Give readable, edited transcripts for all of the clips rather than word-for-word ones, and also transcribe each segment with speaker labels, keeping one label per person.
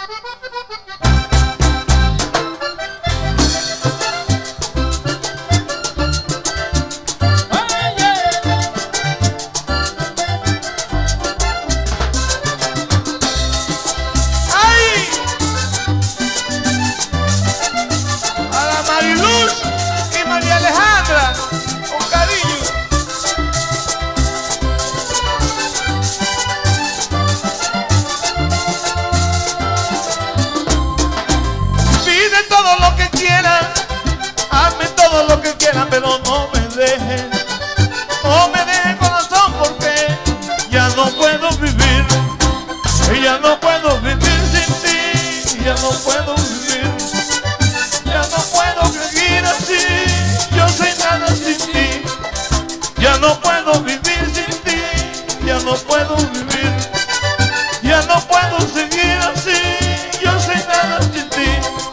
Speaker 1: Pero no me dejen, no me dejen corazón, porque ya no puedo vivir, ya no puedo vivir sin ti, ya no puedo vivir, ya no puedo seguir así, yo soy nada sin ti, ya no puedo vivir sin ti, ya no puedo vivir, ya no puedo seguir así, yo soy nada sin ti.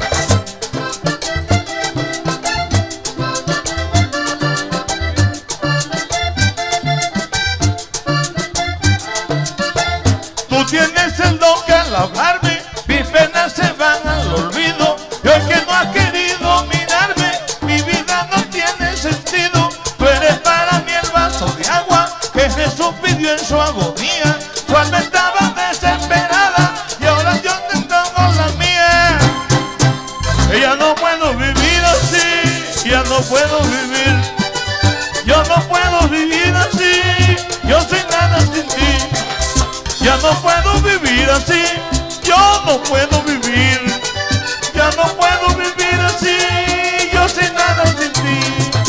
Speaker 1: Tú tienes el don que al hablarme mis penas se van al olvido, y hoy que no has querido mirarme mi vida no tiene sentido. Tú eres para mí el vaso de agua que Jesús pidió en su agonía. Su alma estaba desesperada y ahora yo te entrego la mía. Ya no puedo vivir así, ya no puedo vivir, yo no puedo vivir así, yo soy nada sin ti. Ya no puedo vivir así, yo no puedo vivir, ya no puedo vivir así, yo sin nada sin ti.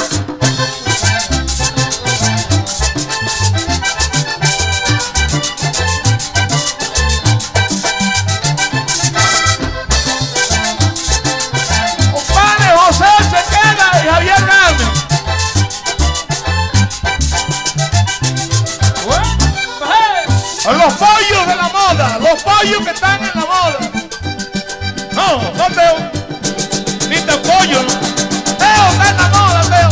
Speaker 1: Compadre José se queda y Javier Garme. Los pollos de la moda, los pollos que están en la moda. No Teo, ni te pollo, no. Teo está en la moda, Teo.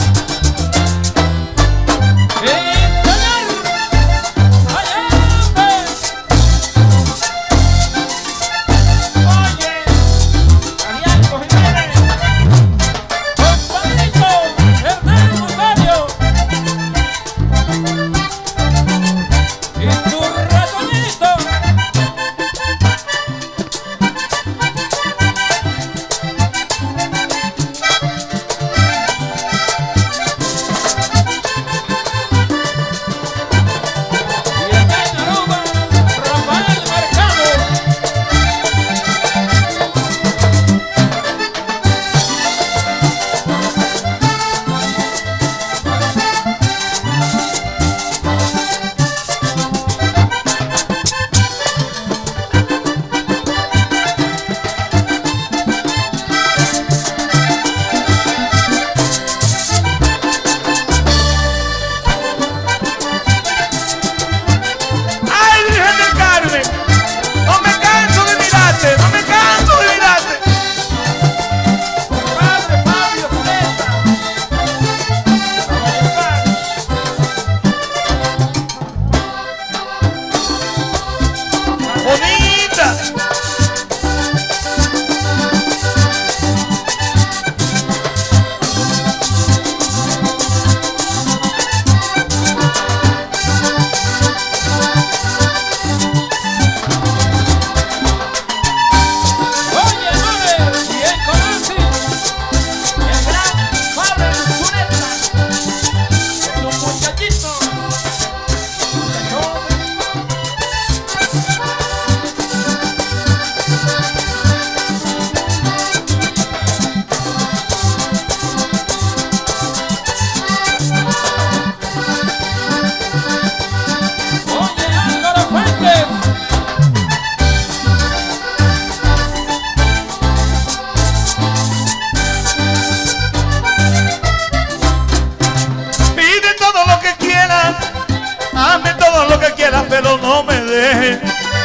Speaker 1: pero no me deje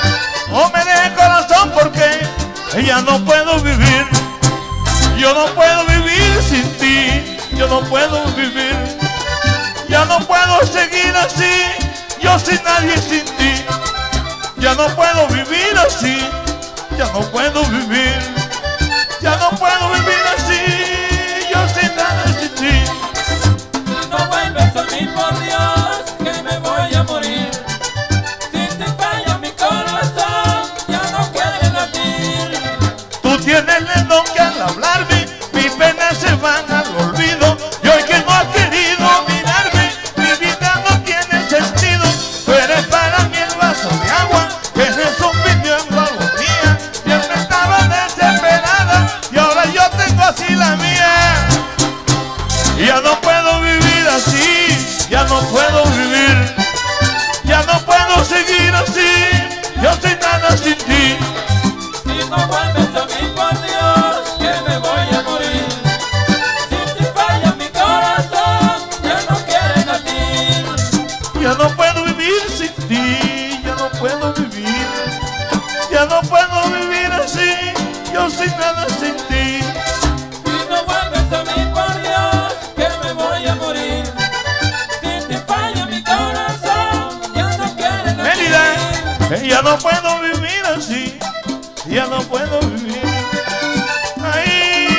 Speaker 1: corazón, porque ya no puedo vivir. Yo no puedo vivir sin ti, yo no puedo vivir. Ya no puedo seguir así, yo sin nadie sin ti. Ya no puedo vivir así, ya no puedo vivir. Ya no puedo vivir así, yo sin nada sin ti.
Speaker 2: Si no vuelves a mí, por Dios, que me voy a morir. Si te falla mi corazón, ya no quiere latir.
Speaker 1: Tú tienes el don que al hablarme mis penas se van al olvido. Y hoy que no has querido mirarme, mi vida no tiene sentido. Tú eres para mí el vaso de agua que se subió en la mía. Siempre estaba desesperada y ahora yo tengo así la mía. Y ya no puedo vivir así, ya no puedo vivir. Ya no puedo seguir así, yo sin nada sin ti.
Speaker 2: Si no vuelves a mí, por Dios, que me voy a morir. Si te falla mi corazón, ya no quiere latir.
Speaker 1: Ya no puedo vivir sin ti, ya no puedo vivir. Ya no puedo vivir así, yo sin nada sin ti.
Speaker 2: Si no vuelves a mí, por Dios, que me voy a morir. Si te falla mi corazón, ya no quiere
Speaker 1: Mérida,
Speaker 2: latir.
Speaker 1: ya no puedo vivir así, ya no puedo vivir. Ay,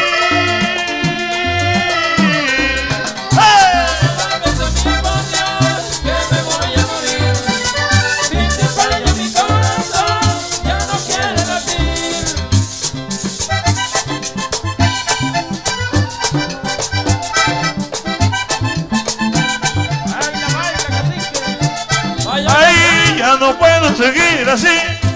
Speaker 1: ¡hey!
Speaker 2: Vuelves a mí, por Dios, que me voy a morir. Si te falla mi corazón, ya no quiere latir. Ay,
Speaker 1: Ay, ya no puedo seguir así.